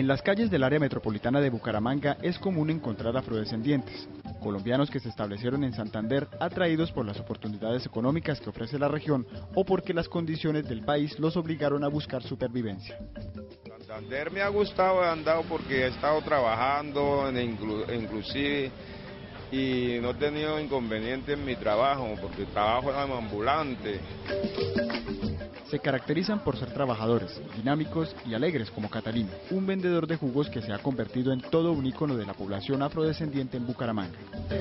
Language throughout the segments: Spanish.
En las calles del área metropolitana de Bucaramanga es común encontrar afrodescendientes, colombianos que se establecieron en Santander atraídos por las oportunidades económicas que ofrece la región o porque las condiciones del país los obligaron a buscar supervivencia. Santander me ha gustado, he andado porque he estado trabajando, inclusive, y no he tenido inconveniente en mi trabajo, porque trabajo en ambulante. Se caracterizan por ser trabajadores, dinámicos y alegres como Catalino, un vendedor de jugos que se ha convertido en todo un ícono de la población afrodescendiente en Bucaramanga.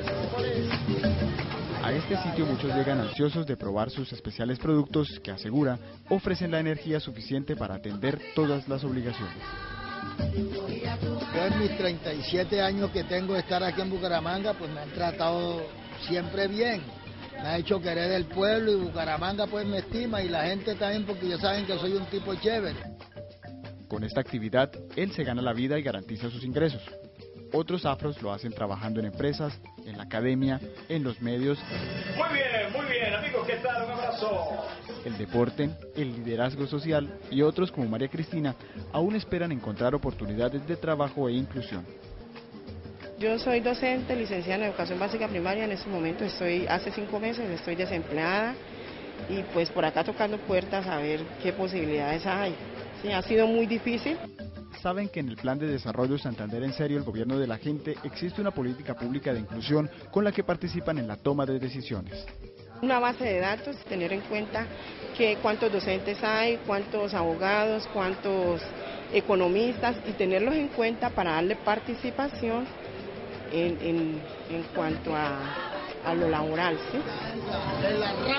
A este sitio muchos llegan ansiosos de probar sus especiales productos que, asegura, ofrecen la energía suficiente para atender todas las obligaciones. Yo en mis 37 años que tengo de estar aquí en Bucaramanga, pues me han tratado siempre bien. Me ha hecho querer el pueblo y Bucaramanga pues me estima y la gente también porque ya saben que soy un tipo chévere. Con esta actividad, él se gana la vida y garantiza sus ingresos. Otros afros lo hacen trabajando en empresas, en la academia, en los medios. Muy bien, amigos, ¿qué tal? Un abrazo. El deporte, el liderazgo social y otros como María Cristina aún esperan encontrar oportunidades de trabajo e inclusión. Yo soy docente, licenciada en Educación Básica Primaria, en este momento hace 5 meses estoy desempleada y pues por acá tocando puertas a ver qué posibilidades hay. Sí, ha sido muy difícil. Saben que en el Plan de Desarrollo Santander en Serio, el gobierno de la gente, existe una política pública de inclusión con la que participan en la toma de decisiones. Una base de datos, tener en cuenta que cuántos docentes hay, cuántos abogados, cuántos economistas y tenerlos en cuenta para darle participación en cuanto a lo laboral, ¿sí?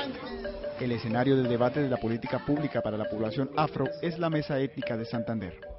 El escenario de debate de la política pública para la población afro es la Mesa Étnica de Santander.